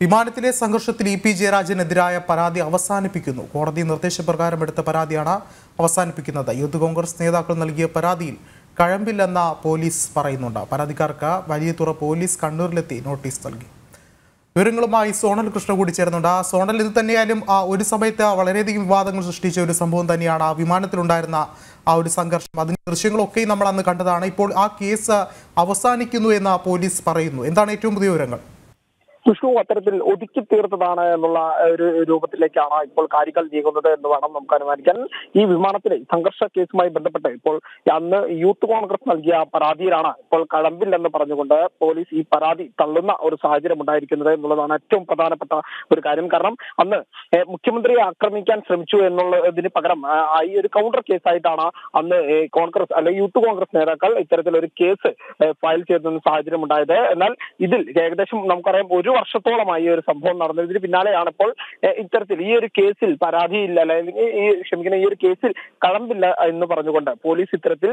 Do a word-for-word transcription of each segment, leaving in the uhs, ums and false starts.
വിമാനത്തിലെ സംഘർഷത്തിൽ E P ജയരാജനെതിരായ പരാതി അവസാനിപ്പിക്കുന്നു. കോടതി നിർദ്ദേശപ്രകാരം എടുത്ത പരാതിയാണ് അവസാനിപ്പിക്കുന്നത്. യൂത്ത് കോൺഗ്രസ് നേതാക്കൾ നൽകിയ പരാതിയിൽ കഴമ്പില്ലെന്ന പോലീസ് പറയുന്നുണ്ട്. പരാതിക്കാർക്ക് വലിയതുറ പോലീസ് കണ്ണൂരിലെത്തി നോട്ടീസ് നൽകി. വിവരങ്ങളുമായി സോണൽ കൃഷ്ണ കൂടി ചേർന്നുണ്ട്. ആ സോണൽ, ഇത് തന്നെയായാലും ആ ഒരു സമയത്ത് വളരെയധികം വിവാദങ്ങൾ സൃഷ്ടിച്ച ഒരു സംഭവം തന്നെയാണ് ആ വിമാനത്തിലുണ്ടായിരുന്ന ആ ഒരു സംഘർഷം. അതിന്റെ ദൃശ്യങ്ങളൊക്കെയും നമ്മൾ അന്ന് കണ്ടതാണ്. ഇപ്പോൾ ആ കേസ് അവസാനിക്കുന്നു എന്ന് പോലീസ് പറയുന്നു. എന്താണ് ഏറ്റവും പുതിയ വിവരങ്ങൾ? വിഷ്ണു, അത്തരത്തിൽ ഒതുക്കി തീർത്തതാണ് എന്നുള്ള ഒരു രൂപത്തിലേക്കാണ് ഇപ്പോൾ കാര്യങ്ങൾ നീങ്ങുന്നത് എന്ന് വേണം നമുക്ക് അനുമാനിക്കാൻ. ഈ വിമാനത്തിലെ സംഘർഷ കേസുമായി ബന്ധപ്പെട്ട് ഇപ്പോൾ അന്ന് യൂത്ത് കോൺഗ്രസ് നൽകിയ പരാതിയിലാണ് ഇപ്പോൾ കഴമ്പില്ലെന്ന് പറഞ്ഞുകൊണ്ട് പോലീസ് ഈ പരാതി തള്ളുന്ന ഒരു സാഹചര്യം ഉണ്ടായിരിക്കുന്നത് എന്നുള്ളതാണ് ഏറ്റവും പ്രധാനപ്പെട്ട ഒരു കാര്യം. കാരണം അന്ന് മുഖ്യമന്ത്രിയെ ആക്രമിക്കാൻ ശ്രമിച്ചു എന്നുള്ളതിന് പകരം ഈ ഒരു കൗണ്ടർ കേസായിട്ടാണ് അന്ന് കോൺഗ്രസ് അല്ലെങ്കിൽ യൂത്ത് കോൺഗ്രസ് നേതാക്കൾ ഇത്തരത്തിലൊരു കേസ് ഫയൽ ചെയ്ത സാഹചര്യം ഉണ്ടായത്. എന്നാൽ ഇതിൽ ഏകദേശം നമുക്കറിയാം ഒരു വർഷത്തോളമായി ഒരു സംഭവം നടന്നത്. ഇതിന് പിന്നാലെയാണ് ഇപ്പോൾ ഇത്തരത്തിൽ ഈ ഒരു കേസിൽ പരാതിയില്ല അല്ലെങ്കിൽ ഈ ക്ഷമിക്കുന്ന ഈ ഒരു കേസിൽ കഴമ്പില്ല എന്ന് പറഞ്ഞുകൊണ്ട് പോലീസ് ഇത്തരത്തിൽ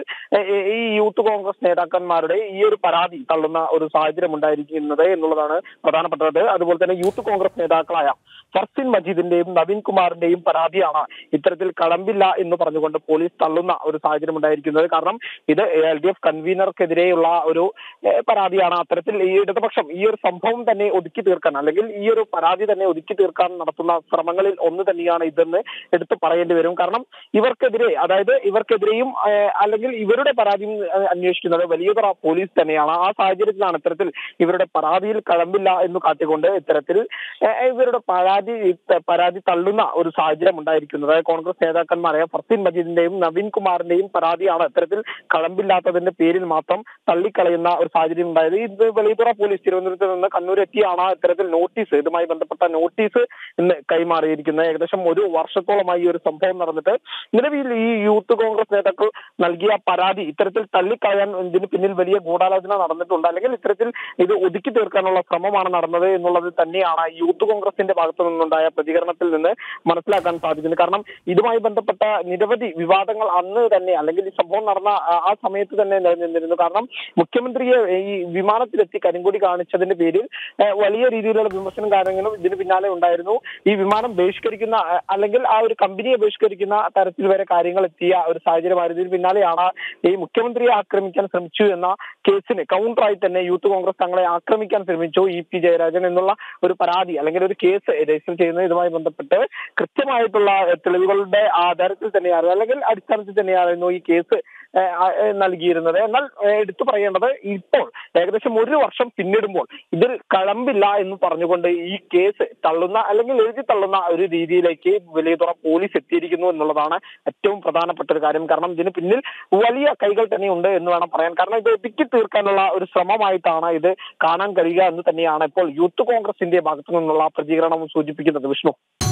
ഈ യൂത്ത് കോൺഗ്രസ് നേതാക്കന്മാരുടെ ഈ ഒരു പരാതി തള്ളുന്ന ഒരു സാഹചര്യം ഉണ്ടായിരിക്കുന്നത് എന്നുള്ളതാണ് പ്രധാനപ്പെട്ടത്. അതുപോലെ തന്നെ യൂത്ത് കോൺഗ്രസ് നേതാക്കളായ ഫർസിൻ മജീദിന്റെയും നവീൻ കുമാറിന്റെയും പരാതിയാണ് ഇത്തരത്തിൽ കഴമ്പില്ല എന്ന് പറഞ്ഞുകൊണ്ട് പോലീസ് തള്ളുന്ന ഒരു സാഹചര്യം ഉണ്ടായിരിക്കുന്നത്. കാരണം ഇത് എൽ ഡി എഫ് കൺവീനർക്കെതിരെയുള്ള ഒരു പരാതിയാണ്. അത്തരത്തിൽ ഈ ഇടതുപക്ഷം ഈ ഒരു സംഭവം തന്നെ ഒതുക്കി തീർക്കാൻ അല്ലെങ്കിൽ ഈ ഒരു പരാതി തന്നെ ഒതുക്കി തീർക്കാൻ നടത്തുന്ന ശ്രമങ്ങളിൽ ഒന്ന് തന്നെയാണ് ഇതെന്ന് എടുത്തു പറയേണ്ടി വരും. കാരണം ഇവർക്കെതിരെ അതായത് ഇവർക്കെതിരെയും അല്ലെങ്കിൽ ഇവരുടെ പരാതിയും അന്വേഷിക്കുന്നത് വലിയതുറ പോലീസ് തന്നെയാണ്. ആ സാഹചര്യത്തിലാണ് ഇത്തരത്തിൽ ഇവരുടെ പരാതിയിൽ കഴമ്പില്ല എന്ന് കാട്ടിക്കൊണ്ട് ഇത്തരത്തിൽ ഇവരുടെ പരാതി പരാതി തള്ളുന്ന ഒരു സാഹചര്യം ഉണ്ടായിരിക്കുന്നത്. കോൺഗ്രസ് നേതാക്കന്മാരായ ഫർസീൻ മജീദിന്റെയും നവീൻ കുമാറിന്റെയും പരാതിയാണ് ഇത്തരത്തിൽ കഴമ്പില്ലാത്തതിന്റെ പേരിൽ മാത്രം തള്ളിക്കളയുന്ന ഒരു സാഹചര്യം ഉണ്ടായത്. ഇത് വലിയതുറ പോലീസ് തിരുവനന്തപുരത്ത് നിന്ന് കണ്ണൂർ എത്തിയാണ് ഇത്തരത്തിൽ നോട്ടീസ് ഇതുമായി ബന്ധപ്പെട്ട നോട്ടീസ് ഇന്ന് കൈമാറിയിരിക്കുന്നത്. ഏകദേശം ഒരു വർഷത്തോളമായി ഈ ഒരു സംഭവം നടന്നിട്ട് നിലവിൽ ഈ യൂത്ത് കോൺഗ്രസ് നേതാക്കൾ നൽകിയ പരാതി ഇത്തരത്തിൽ തള്ളിക്കളയാൻ ഇതിന് പിന്നിൽ വലിയ ഗൂഢാലോചന നടന്നിട്ടുണ്ട്, അല്ലെങ്കിൽ ഇത്തരത്തിൽ ഇത് ഒതുക്കി തീർക്കാനുള്ള ശ്രമമാണ് നടന്നത് എന്നുള്ളത് തന്നെയാണ് യൂത്ത് കോൺഗ്രസിന്റെ ഭാഗത്തു നിന്നുണ്ടായ പ്രതികരണത്തിൽ നിന്ന് മനസ്സിലാക്കാൻ സാധിക്കുന്നത്. കാരണം ഇതുമായി ബന്ധപ്പെട്ട നിരവധി വിവാദങ്ങൾ അന്ന് തന്നെ അല്ലെങ്കിൽ ഈ സംഭവം നടന്ന ആ സമയത്ത് തന്നെ നിലനിന്നിരുന്നു. കാരണം മുഖ്യമന്ത്രിയെ ഈ വിമാനത്തിലെത്തി കരിങ്കൊടി കാണിച്ചതിന്റെ പേരിൽ വലിയ രീതിയിലുള്ള വിമർശനം കാര്യങ്ങളും ഇതിന് പിന്നാലെ ഉണ്ടായിരുന്നു. ഈ വിമാനം ബഹിഷ്കരിക്കുന്ന അല്ലെങ്കിൽ ആ ഒരു കമ്പനിയെ ബഹിഷ്കരിക്കുന്ന തരത്തിൽ വരെ കാര്യങ്ങൾ എത്തിയ ഒരു സാഹചര്യമായിരുന്നു. ഇതിന് പിന്നാലെയാണ് ഈ മുഖ്യമന്ത്രിയെ ആക്രമിക്കാൻ ശ്രമിച്ചു എന്ന കേസിന് കൗണ്ടറായി തന്നെ യൂത്ത് കോൺഗ്രസ് തങ്ങളെ ആക്രമിക്കാൻ ശ്രമിച്ചു ഇ പി ജയരാജൻ എന്നുള്ള ഒരു പരാതി അല്ലെങ്കിൽ ഒരു കേസ് രജിസ്റ്റർ ചെയ്യുന്നത്. ഇതുമായി ബന്ധപ്പെട്ട് കൃത്യമായിട്ടുള്ള തെളിവുകളുടെ ആധാരത്തിൽ തന്നെയായിരുന്നു അല്ലെങ്കിൽ അടിസ്ഥാനത്തിൽ തന്നെയായിരുന്നു ഈ കേസ് നൽകിയിരുന്നത്. എന്നാൽ എടുത്തു പറയേണ്ടത് ഇപ്പോൾ ഏകദേശം ഒരു വർഷം പിന്നിടുമ്പോൾ ഇതിൽ കഴമ്പില്ല എന്ന് പറഞ്ഞുകൊണ്ട് ഈ കേസ് തള്ളുന്ന അല്ലെങ്കിൽ എഴുതി തള്ളുന്ന ഒരു രീതിയിലേക്ക് വലിയതുറ പോലീസ് എത്തിയിരിക്കുന്നു എന്നുള്ളതാണ് ഏറ്റവും പ്രധാനപ്പെട്ട ഒരു കാര്യം. കാരണം ഇതിന് പിന്നിൽ വലിയ കൈകൾ തന്നെ ഉണ്ട് എന്ന് വേണം പറയാൻ. കാരണം ഇത് ഒതുക്കി തീർക്കാനുള്ള ഒരു ശ്രമമായിട്ടാണ് ഇത് കാണാൻ കഴിയുക എന്ന് തന്നെയാണ് ഇപ്പോൾ യൂത്ത് കോൺഗ്രസിന്റെ ഭാഗത്തു നിന്നുള്ള പ്രതികരണം സൂചിപ്പിക്കുന്നത്. വിഷ്ണു.